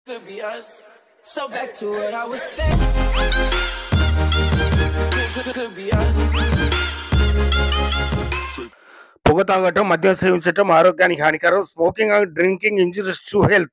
Could be us. So back to what I was saying. Could be us. పొగ తాగటం, మద్యం సేవించటం ఆరోగ్యానికి హానికరం. Smoking and drinking injuries to health.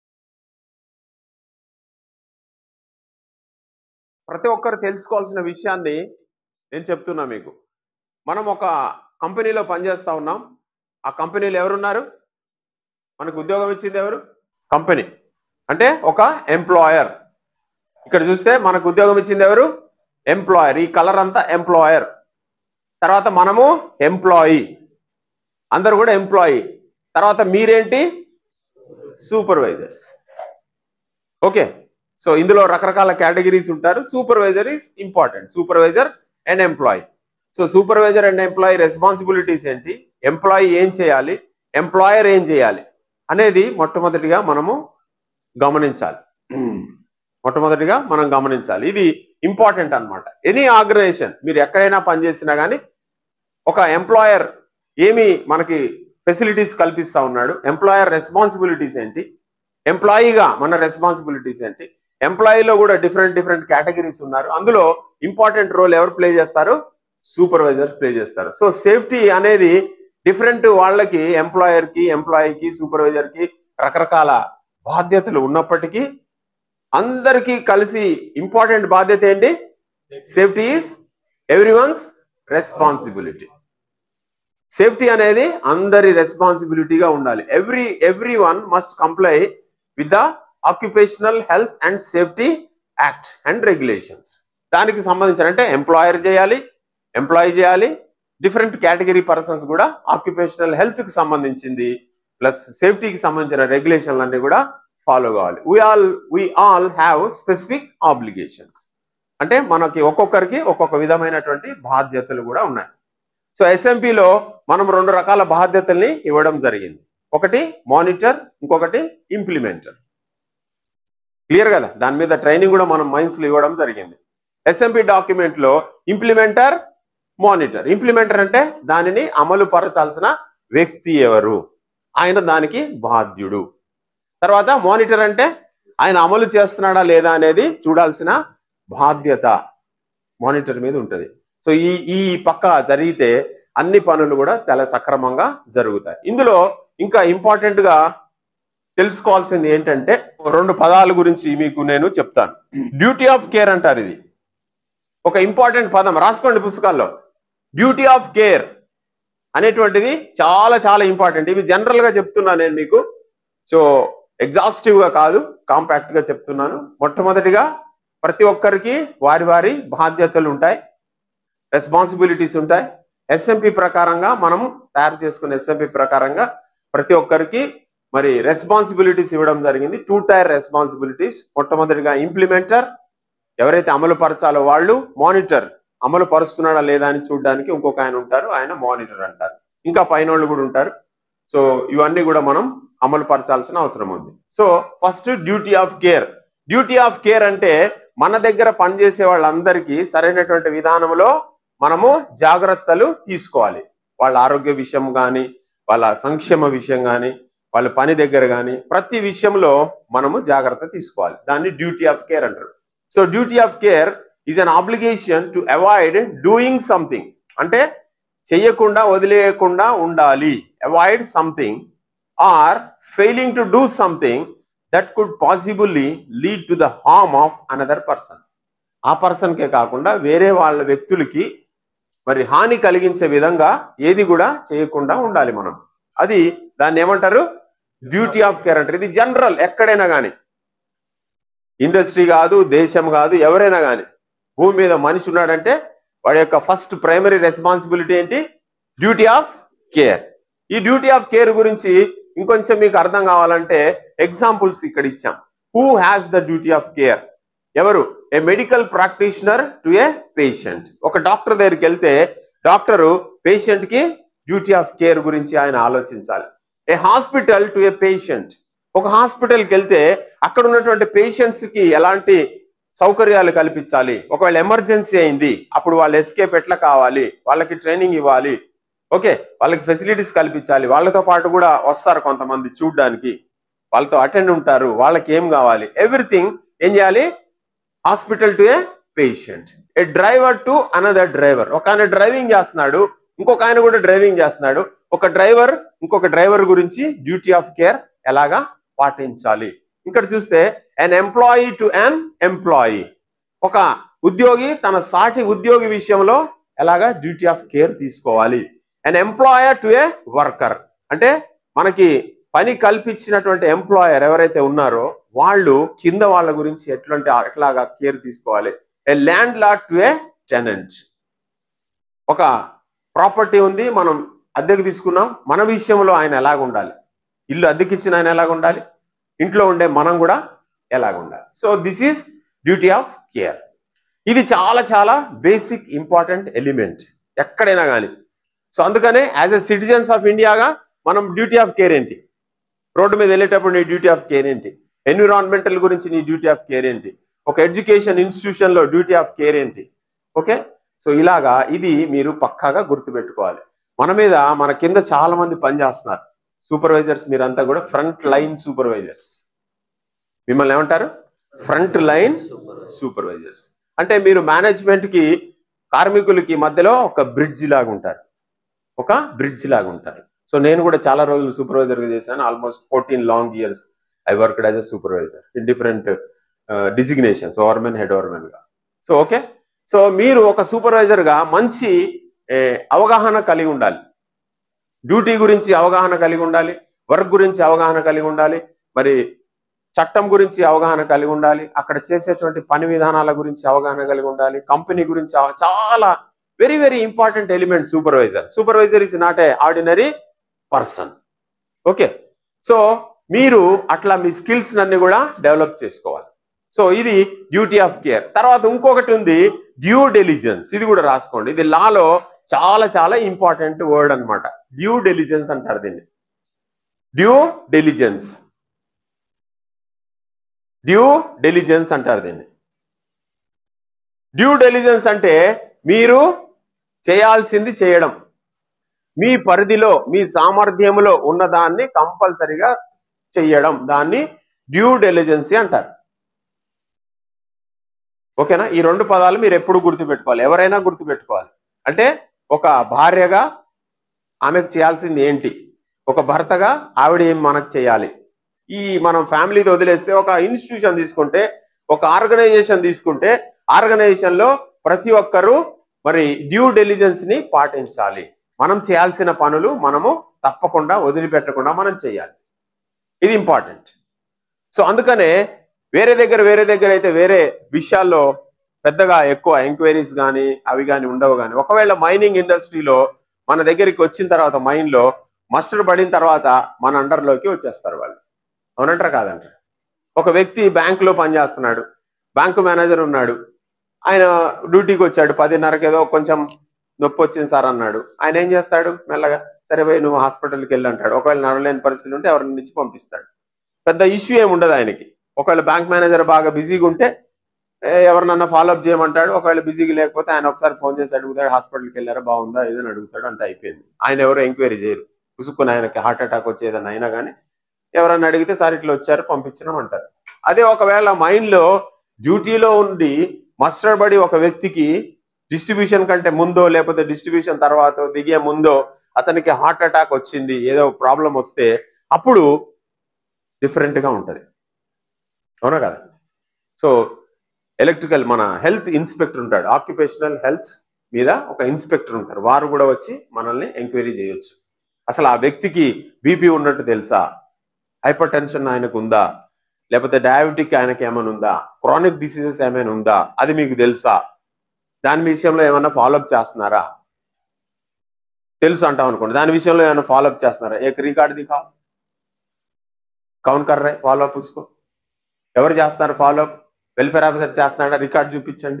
ప్రతి ఒక్కరు తెలుసుకోవాల్సిన విషయాన్ని నేను చెప్తున్నా మీకు. మనం ఒక కంపెనీలో పనిచేస్తా ఉన్నాం. ఆ కంపెనీలో ఎవరున్నారు? మనకు ఉద్యోగం ఇచ్చింది ఎవరు? కంపెనీ. అంటే ఒక ఎంప్లాయర్. ఇక్కడ చూస్తే మనకు ఉద్యోగం ఇచ్చింది ఎవరు? ఎంప్లాయర్. ఈ కలర్ అంతా ఎంప్లాయర్. తర్వాత మనము ఎంప్లాయీ. అందరు కూడా ఎంప్లాయీ. తర్వాత మీరేంటి? సూపర్వైజర్స్. ఓకే, సో ఇందులో రకరకాల కేటగిరీస్ ఉంటారు. Supervisor is important. Supervisor and employee. So supervisor and employee responsibilities ఏంటి, ఎంప్లాయీ ఏం చేయాలి, ఎంప్లాయర్ ఏం చేయాలి అనేది మొట్టమొదటిగా మనం గమనించాలి. ఇది ఇంపార్టెంట్ అన్నమాట. ఎనీ ఆర్గనైజేషన్ మీరు ఎక్కడైనా పనిచేసినా కానీ ఒక ఎంప్లాయర్ ఏమి మనకి ఫెసిలిటీస్ కల్పిస్తా ఉన్నాడు, ఎంప్లాయర్ రెస్పాన్సిబిలిటీస్ ఏంటి, ఎంప్లాయీగా మన రెస్పాన్సిబిలిటీస్ ఏంటి. ఎంప్లాయీలో కూడా డిఫరెంట్ కేటగిరీస్ ఉన్నారు. అందులో ఇంపార్టెంట్ రోల్ ఎవరు ప్లే చేస్తారు? సూపర్వైజర్స్ ప్లే చేస్తారు. సో సేఫ్టీ అనేది డిఫరెంట్ వాళ్ళకి, ఎంప్లాయర్కి, ఎంప్లాయీకి, సూపర్వైజర్కి రకరకాల బాధ్యతలు ఉన్నప్పటికీ అందరికీ కలిసి ఇంపార్టెంట్ బాధ్యత ఏంటి? Safety is everyone's responsibility. Safety అనేది అందరి రెస్పాన్సిబిలిటీగా ఉండాలి. Everyone must comply with the occupational health and safety act and regulations. దానికి సంబంధించిన అంటే ఎంప్లాయర్ చేయాలి, ఎంప్లాయీ చేయాలి, డిఫరెంట్ కేటగిరీ పర్సన్స్ కూడా ఆక్యుపేషనల్ హెల్త్కి సంబంధించింది ప్లస్ సేఫ్టీకి సంబంధించిన రెగ్యులేషన్లు అన్ని కూడా ఫాలో కావాలి. we all have specific obligations. అంటే మనకి ఒక్కొక్కరికి ఒక్కొక్క విధమైనటువంటి బాధ్యతలు కూడా ఉన్నాయి. సో ఎస్ఎంపిలో మనం 2 రకాల బాధ్యతల్ని ఇవ్వడం జరిగింది. ఒకటి మానిటర్, ఇంకొకటి ఇంప్లిమెంటర్. క్లియర్ కదా? దాని మీద ట్రైనింగ్ కూడా మనం మైన్స్లో ఇవ్వడం జరిగింది. SMP డాక్యుమెంట్లో ఇంప్లిమెంటర్, monitor. ఇంప్లిమెంటర్ అంటే దానిని అమలు పరచాల్సిన వ్యక్తి ఎవరు, ఆయన దానికి బాధ్యుడు. తర్వాత మానిటర్ అంటే ఆయన అమలు చేస్తున్నాడా లేదా అనేది చూడాల్సిన బాధ్యత మానిటర్ మీద ఉంటుంది. సో ఈ పక్క జరిగితే అన్ని పనులు కూడా చాలా సక్రమంగా జరుగుతాయి. ఇందులో ఇంకా ఇంపార్టెంట్ గా తెలుసుకోవాల్సింది ఏంటంటే 2 పదాల గురించి మీకు నేను చెప్తాను. డ్యూటీ ఆఫ్ కేర్ అంటారు. ఇది ఒక ఇంపార్టెంట్ పదం, రాసుకోండి పుస్తకాల్లో. డ్యూటీ ఆఫ్ కేర్ అనేటువంటిది చాలా ఇంపార్టెంట్. ఇవి జనరల్ గా చెప్తున్నాను నేను మీకు. సో ఎగ్జాస్టివ్ గా కాదు, కాంపాక్ట్ గా చెప్తున్నాను. మొట్టమొదటిగా ప్రతి ఒక్కరికి వారి బాధ్యతలు ఉంటాయి, రెస్పాన్సిబిలిటీస్ ఉంటాయి. ఎస్ఎంపి ప్రకారంగా మనం తయారు చేసుకున్న ఎస్ఎంపి ప్రకారంగా ప్రతి ఒక్కరికి మరి రెస్పాన్సిబిలిటీస్ ఇవ్వడం జరిగింది. 2 టైర్ రెస్పాన్సిబిలిటీస్. మొట్టమొదటిగా ఇంప్లిమెంటర్, ఎవరైతే అమలు పరచాలో వాళ్ళు. మానిటర్, అమలు పరుస్తున్నాడా లేదా అని చూడడానికి ఇంకొక ఆయన ఉంటారు, ఆయన మానిటర్ అంటారు. ఇంకా పైన వాళ్ళు కూడా ఉంటారు. సో ఇవన్నీ కూడా మనం అమలు పరచాల్సిన అవసరం ఉంది. So first duty of care. Duty of care అంటే మన దగ్గర పనిచేసే వాళ్ళందరికీ సరైనటువంటి విధానంలో మనము జాగ్రత్తలు తీసుకోవాలి. వాళ్ళ ఆరోగ్య విషయం కానీ, వాళ్ళ సంక్షేమ విషయం కానీ, వాళ్ళ పని దగ్గర కానీ ప్రతి విషయంలో మనము జాగ్రత్త తీసుకోవాలి. దాన్ని డ్యూటీ ఆఫ్ కేర్ అంటారు. So duty of care is an obligation to avoid doing something. అంటే చెయ్యకుండా వదిలేయకుండా ఉండాలి. Avoid something or failing to do something that could possibly lead to the harm of another person. ఆ పర్సన్కే కాకుండా వేరే వాళ్ళ వ్యక్తులకి మరి హాని కలిగించే విధంగా ఏది కూడా చేయకుండా ఉండాలి మనం. అది దాన్ని ఏమంటారు? డ్యూటీ ఆఫ్ కేర్ అంటారు. ఇది జనరల్, ఎక్కడైనా కానీ, ఇండస్ట్రీ కాదు, దేశం కాదు, ఎవరైనా కానీ భూమి మీద మనిషి ఉన్నాడంటే వాడి యొక్క ఫస్ట్ ప్రైమరీ రెస్పాన్సిబిలిటీ ఏంటి? Duty of care. ఈ డ్యూటీ ఆఫ్ కేర్ గురించి ఇంకొంచెం మీకు అర్థం కావాలంటే ఎగ్జాంపుల్స్ ఇక్కడ ఇచ్చాం. Who has the duty of care? ఎవరు? A medical practitioner to a patient. ఒక డాక్టర్ దగ్గరికి వెళ్తే డాక్టరు పేషెంట్ కి డ్యూటీ ఆఫ్ కేర్ గురించి ఆయన ఆలోచించాలి. A hospital to a patient. ఒక హాస్పిటల్కి వెళ్తే అక్కడ ఉన్నటువంటి పేషెంట్స్ కి ఎలాంటి సౌకర్యాలు కల్పించాలి, ఒకవేళ ఎమర్జెన్సీ అయింది అప్పుడు వాళ్ళ ఎస్కేప్ ఎట్లా కావాలి, వాళ్ళకి ట్రైనింగ్ ఇవ్వాలి, ఓకే, వాళ్ళకి ఫెసిలిటీస్ కల్పించాలి. వాళ్ళతో పాటు కూడా వస్తారు కొంతమంది చూడడానికి. వాళ్ళతో అటెండ్ ఉంటారు, వాళ్ళకి ఏం కావాలి, ఎవ్రీథింగ్ ఏం చేయాలి, hospital to a patient, a driver to another driver. ఒక ఆయన డ్రైవింగ్ చేస్తున్నాడు, ఇంకొక ఆయన కూడా డ్రైవింగ్ చేస్తున్నాడు. ఒక డ్రైవర్ ఇంకొక డ్రైవర్ గురించి డ్యూటీ ఆఫ్ కేర్ ఎలాగా పాటించాలి. ఇక్కడ చూస్తే an employee to an employee, ఒక ఉద్యోగి తన సాటి ఉద్యోగి విషయంలో ఎలాగా డ్యూటీ ఆఫ్ కేర్ తీసుకోవాలి. an employer to a worker, అంటే మనకి పని కల్పించినటువంటి ఎంప్లాయర్ ఎవరైతే ఉన్నారో వాళ్ళు కింద వాళ్ళ గురించి ఎట్లాగా కేర్ తీసుకోవాలి. A landlord to a tenant, ఒక ప్రాపర్టీ ఉంది, మనం అద్దెకు తీసుకున్నాం, మన విషయంలో ఆయన ఎలాగ ఉండాలి, ఇల్లు అద్దెకిచ్చిన ఆయన ఎలాగ ఉండాలి, ఇంట్లో ఉండే మనం కూడా ఎలాగ ఉండాలి. So this is duty of care. ఇది చాలా చాలా బేసిక్ ఇంపార్టెంట్ ఎలిమెంట్ ఎక్కడైనా కానీ. సో అందుకనే యాజ్ ఎ సిటిజన్స్ ఆఫ్ ఇండియాగా మనం డ్యూటీ ఆఫ్ కేర్ ఏంటి, రోడ్డు మీద వెళ్ళేటప్పుడు నీ డ్యూటీ ఆఫ్ కేర్ ఏంటి, ఎన్విరాన్మెంటల్ గురించి నీ డ్యూటీ ఆఫ్ కేర్ ఏంటి, ఒక ఎడ్యుకేషన్ ఇన్స్టిట్యూషన్లో డ్యూటీ ఆఫ్ కేర్ ఏంటి. ఓకే, సో ఇలాగా ఇది మీరు పక్కాగా గుర్తుపెట్టుకోవాలి. మన కింద చాలా మంది పనిచేస్తున్నారు, సూపర్వైజర్స్, మీరంతా కూడా ఫ్రంట్ లైన్ సూపర్వైజర్స్. మిమ్మల్ని ఏమంటారు, ఫ్రంట్ లైన్ సూపర్వైజర్స్. అంటే మీరు మేనేజ్మెంట్కి కార్మికులకి మధ్యలో ఒక బ్రిడ్జ్ లాగా ఉంటారు, సో నేను కూడా చాలా రోజులు సూపర్వైజర్గా చేశాను. Almost 14 long years I worked as a supervisor in different designations, overmen, head overmen గా. సో ఓకే, సో మీరు ఒక సూపర్వైజర్గా మంచి అవగాహన కలిగి ఉండాలి, డ్యూటీ గురించి అవగాహన కలిగి ఉండాలి, వర్క్ గురించి అవగాహన కలిగి ఉండాలి, మరి చట్టం గురించి అవగాహన కలిగి ఉండాలి, అక్కడ చేసేటువంటి పని విధానాల గురించి అవగాహన కలిగి ఉండాలి, కంపెనీ గురించి చాలా very very important element supervisor. Supervisor is not a ordinary person. Okay, so మీరు అట్లా మీ స్కిల్స్ అన్ని కూడా డెవలప్ చేసుకోవాలి. సో ఇది డ్యూటీ ఆఫ్ కేర్. తర్వాత ఇంకొకటి ఉంది డ్యూ డెలిజెన్స్. ఇది కూడా రాసుకోండి, ఇది లాలో చాలా చాలా ఇంపార్టెంట్ వర్డ్ అన్నమాట. డ్యూ డెలిజెన్స్ అంటారు దీన్ని. డ్యూ డెలిజెన్స్ అంటారు దీన్ని. డ్యూ డెలిజెన్స్ అంటే మీరు చేయాల్సింది చేయడం, మీ పరిధిలో మీ సామర్థ్యంలో ఉన్నదాన్ని కంపల్సరిగా చెయ్యడం, దాన్ని డ్యూ డెలిజెన్సీ అంటారు. ఓకేనా, ఈ రెండు పదాలు మీరు ఎప్పుడు గుర్తుపెట్టుకోవాలి, ఎవరైనా గుర్తుపెట్టుకోవాలి. అంటే ఒక భార్యగా ఆమెకు చేయాల్సింది ఏంటి, ఒక భర్తగా ఆవిడ ఏం మనకు చేయాలి. ఈ మనం ఫ్యామిలీతో వదిలేస్తే ఒక ఇన్స్టిట్యూషన్ తీసుకుంటే, ఒక ఆర్గనైజేషన్ తీసుకుంటే, ఆర్గనైజేషన్లో ప్రతి ఒక్కరూ మరి డ్యూ డెలిజెన్స్ ని పాటించాలి. మనం చేయాల్సిన పనులు మనము తప్పకుండా వదిలిపెట్టకుండా మనం చేయాలి, ఇది ఇంపార్టెంట్. సో అందుకనే వేరే దగ్గర అయితే వేరే విషయాల్లో పెద్దగా ఎక్కువ ఎంక్వైరీస్ కానీ అవి కానీ ఉండవు. కానీ ఒకవేళ మైనింగ్ ఇండస్ట్రీలో మన దగ్గరికి వచ్చిన తర్వాత, మైన్లో మస్టర్ పడిన తర్వాత మన అండర్లోకి వచ్చేస్తారు వాళ్ళు. అవునంటారు కాదంటారు. ఒక వ్యక్తి బ్యాంకులో పనిచేస్తున్నాడు, బ్యాంకు మేనేజర్ ఉన్నాడు, ఆయన డ్యూటీకి వచ్చాడు, 10:30కి ఏదో కొంచెం నొప్పి వచ్చింది సార్ అన్నాడు. ఆయన ఏం చేస్తాడు, మెల్లగా సరే పోయి నువ్వు హాస్పిటల్కి వెళ్ళి అంటాడు. ఒకవేళ నడవలేని పరిస్థితి ఉంటే ఎవరిని ఇచ్చి పంపిస్తాడు, పెద్ద ఇష్యూ ఏమి ఉండదు ఆయనకి. ఒకవేళ బ్యాంక్ మేనేజర్ బాగా బిజీగా ఉంటే ఎవరినన్నా ఫాలోఅప్ చేయమంటాడు. ఒకవేళ బిజీగా లేకపోతే ఆయన ఒకసారి ఫోన్ చేసి అడుగుతాడు, హాస్పిటల్కి వెళ్ళారా, బాగుందా, ఏదైనా అడుగుతాడు, అంత అయిపోయింది. ఆయన ఎవరో ఎంక్వైరీ చేయరు. ఉసుక్కుని ఆయనకి హార్ట్ అటాక్ వచ్చి ఏదైనా అయినా కానీ ఎవరన్నా అడిగితే సార్ ఇట్లా వచ్చారు పంపించడం అంటారు. అదే ఒకవేళ మైన్లో డ్యూటీలో ఉండి మస్టర్ పడి ఒక వ్యక్తికి డిస్ట్రిబ్యూషన్ కంటే ముందో లేకపోతే డిస్ట్రిబ్యూషన్ తర్వాత దిగే ముందో అతనికి హార్ట్ అటాక్ వచ్చింది, ఏదో ప్రాబ్లం వస్తే అప్పుడు డిఫరెంట్గా ఉంటుంది. అవునా కదా. సో ఎలక్ట్రికల్ మన హెల్త్ ఇన్స్పెక్టర్ ఉంటాడు, ఆక్యుపేషనల్ హెల్త్ మీద ఒక ఇన్స్పెక్టర్ ఉంటారు, వారు కూడా వచ్చి మనల్ని ఎంక్వైరీ చేయొచ్చు. అసలు ఆ వ్యక్తికి బీపీ ఉన్నట్టు తెలుసా, హైపర్ టెన్షన్ ఆయనకు ఉందా, లేకపోతే డయాబెటిక్ ఆయనకి ఏమైనా ఉందా, క్రానిక్ డిసీజెస్ ఏమైనా ఉందా, అది మీకు తెలుసా, దాని విషయంలో ఏమైనా ఫాలోఅప్ చేస్తున్నారా, తెలుసు అంటాం అనుకోండి, దాని విషయంలో ఏమైనా ఫాలోఅప్ చేస్తున్నారా, ఏ రికార్డు దిఖా కౌన్ కర్ రే ఫాలోఅప్ ఉసుకో, ఎవరు చేస్తున్నారు ఫాలోఅప్, వెల్ఫేర్ ఆఫీసర్ చేస్తున్నాడా, రికార్డు చూపించండి.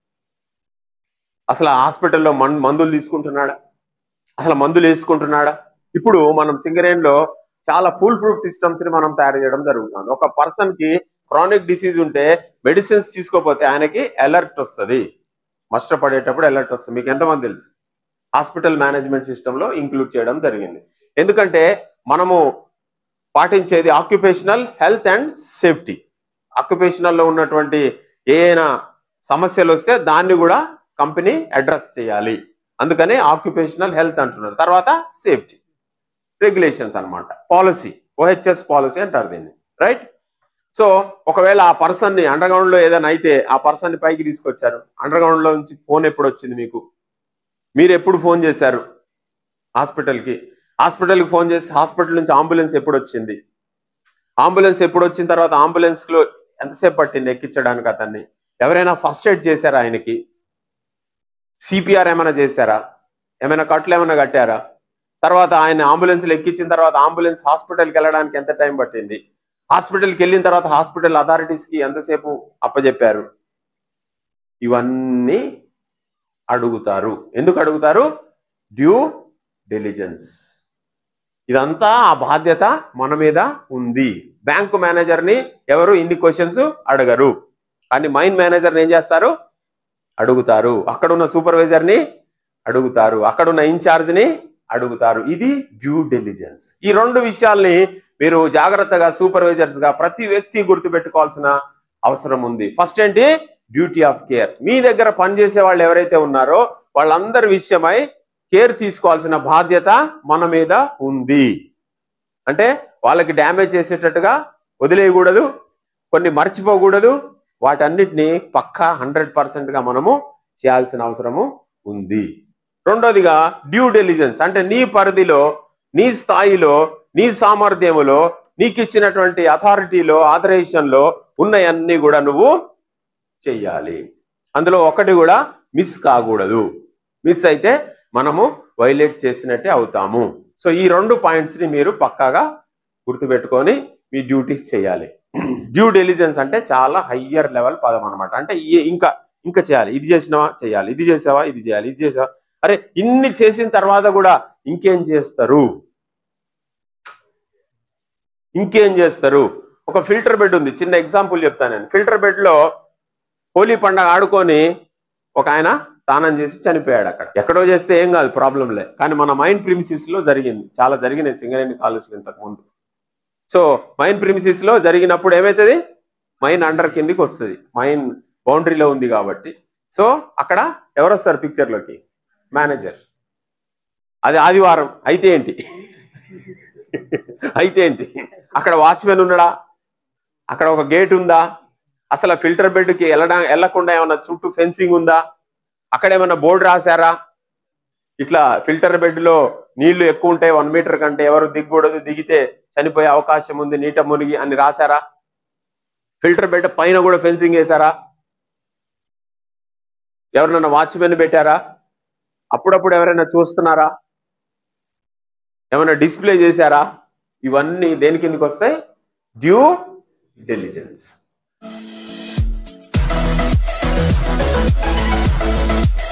అసలు హాస్పిటల్లో మందులు తీసుకుంటున్నాడా, అసలు మందులు వేసుకుంటున్నాడా. ఇప్పుడు మనం సింగరేణిలో చాలా ఫుల్ ప్రూఫ్ సిస్టమ్స్ ని మనం తయారు చేయడం జరుగుతుంది. ఒక పర్సన్ కి క్రానిక్ డిసీజ్ ఉంటే మెడిసిన్స్ తీసుకోపోతే ఆయనకి అలర్ట్ వస్తుంది, మస్టర్ పడేటప్పుడు అలర్ట్ వస్తుంది. మీకు ఎంతమంది తెలుసు, హాస్పిటల్ మేనేజ్మెంట్ సిస్టంలో ఇంక్లూడ్ చేయడం జరిగింది. ఎందుకంటే మనము పాటించేది ఆక్యుపేషనల్ హెల్త్ అండ్ సేఫ్టీ. ఆక్యుపేషనల్లో ఉన్నటువంటి ఏదైనా సమస్యలు వస్తే దాన్ని కూడా కంపెనీ అడ్రస్ చేయాలి. అందుకనే ఆక్యుపేషనల్ హెల్త్ అంటున్నారు. తర్వాత సేఫ్టీ రెగ్యులేషన్స్ అన్నమాట. పాలసీ, OHS పాలసీ అంటారు దీన్ని, రైట్? సో ఒకవేళ ఆ పర్సన్ని అండర్గ్రౌండ్ లో ఏదైనా అయితే ఆ పర్సన్ని పైకి తీసుకొచ్చారు. అండర్గ్రౌండ్ లో నుంచి ఫోన్ ఎప్పుడు వచ్చింది మీకు? మీరు ఎప్పుడు ఫోన్ చేశారు హాస్పిటల్కి? హాస్పిటల్కి ఫోన్ చేసి హాస్పిటల్ నుంచి అంబులెన్స్ ఎప్పుడు వచ్చింది? అంబులెన్స్ ఎప్పుడు వచ్చిన తర్వాత అంబులెన్స్ లో ఎంతసేపు పట్టింది ఎక్కించడానికి అతన్ని? ఎవరైనా ఫస్ట్ ఎయిడ్ చేశారా ఆయనకి? CPR ఏమైనా చేశారా? ఏమైనా కట్లు ఏమైనా కట్టారా? తర్వాత ఆయన అంబులెన్స్లో ఎక్కించిన తర్వాత అంబులెన్స్ హాస్పిటల్కి వెళ్ళడానికి ఎంత టైం పట్టింది? హాస్పిటల్కి వెళ్ళిన తర్వాత హాస్పిటల్ అథారిటీస్కి ఎంతసేపు అప్పచెప్పారు? ఇవన్నీ అడుగుతారు. ఎందుకు అడుగుతారు? Due diligence. ఇదంతా ఆ బాధ్యత మన మీద ఉంది. బ్యాంకు మేనేజర్ని ఎవరు ఇన్ని క్వశ్చన్స్ అడగరు, కానీ మైన్ మేనేజర్ని ఏం చేస్తారు? అడుగుతారు. అక్కడున్న సూపర్వైజర్ని అడుగుతారు, అక్కడున్న ఇన్ఛార్జ్ని అడుగుతారు. ఇది డ్యూ డిలిజెన్స్. ఈ రెండు విషయాల్ని మీరు జాగ్రత్తగా సూపర్వైజర్స్ గా ప్రతి వ్యక్తి గుర్తుపెట్టుకోవాల్సిన అవసరం ఉంది. ఫస్ట్ ఏంటి? Duty of care. మీ దగ్గర పనిచేసే వాళ్ళు ఎవరైతే ఉన్నారో వాళ్ళందరి విషయమై కేర్ తీసుకోవాల్సిన బాధ్యత మన మీద ఉంది. అంటే వాళ్ళకి డ్యామేజ్ చేసేటట్టుగా వదిలేయకూడదు, కొన్ని మర్చిపోకూడదు. వాటన్నిటిని పక్కా 100% గా మనము చేయాల్సిన అవసరము ఉంది. రెండోదిగా డ్యూ డిలిజెన్స్ అంటే నీ పరిధిలో, నీ స్థాయిలో, నీ సామర్థ్యములో, నీకు ఇచ్చినటువంటి అథారిటీలో, ఆథరైజేషన్లో ఉన్నవన్నీ కూడా నువ్వు చెయ్యాలి. అందులో ఒకటి కూడా మిస్ కాకూడదు. మిస్ అయితే మనము వైలేట్ చేసినట్టే అవుతాము. సో ఈ రెండు పాయింట్స్ని మీరు పక్కాగా గుర్తుపెట్టుకొని మీ డ్యూటీస్ చేయాలి. డ్యూ డిలిజెన్స్ అంటే చాలా హయ్యర్ లెవెల్ పదం అనమాట. అంటే ఇంకా చేయాలి, ఇది చేసినావా చేయాలి, ఇది చేసావా ఇది చేయాలి, ఇది చేసావా. అరే ఇన్ని చేసిన తర్వాత కూడా ఇంకేం చేస్తారు? ఇంకేం చేస్తారు? ఒక ఫిల్టర్ బెడ్ ఉంది, చిన్న ఎగ్జాంపుల్ చెప్తాను నేను. ఫిల్టర్ బెడ్ లో హోలీ పండగ ఆడుకొని ఒక ఆయన స్నానం చేసి చనిపోయాడు. అక్కడ ఎక్కడో చేస్తే ఏం కాదు, ప్రాబ్లం లే. కానీ మన మైన్ ప్రిమిసిస్ లో జరిగింది, చాలా జరిగినాయి సింగరేణి కాలేజ్లో ఇంతకు ముందు. సో మైన్ ప్రిమిసిస్ లో జరిగినప్పుడు ఏమవుతుంది? మైన్ అండర్ కిందికి వస్తుంది, మైన్ బౌండరీలో ఉంది కాబట్టి. సో అక్కడ ఎవరు వస్తారు పిక్చర్లోకి? మేనేజర్. అది ఆదివారం అయితే ఏంటి? అయితే ఏంటి? అక్కడ వాచ్మెన్ ఉన్నాడా? అక్కడ ఒక గేట్ ఉందా? అసలు ఫిల్టర్ బెడ్కి వెళ్ళకుండా ఏమన్నా చుట్టూ ఫెన్సింగ్ ఉందా? అక్కడ ఏమన్నా బోర్డు రాశారా? ఇట్లా ఫిల్టర్ బెడ్లో నీళ్లు ఎక్కువ ఉంటాయి, 1 మీటర్ కంటే ఎవరు దిగకూడదు, దిగితే చనిపోయే అవకాశం ఉంది, నీట మునిగి అని రాశారా? ఫిల్టర్ బెడ్ పైన కూడా ఫెన్సింగ్ వేశారా? ఎవరినన్నా వాచ్మెన్ పెట్టారా? అప్పుడప్పుడు ఎవరైనా చూస్తున్నారా? ఏమైనా డిస్ప్లే చేశారా? ఇవన్నీ దేని కిందకి వస్తాయి? Due diligence.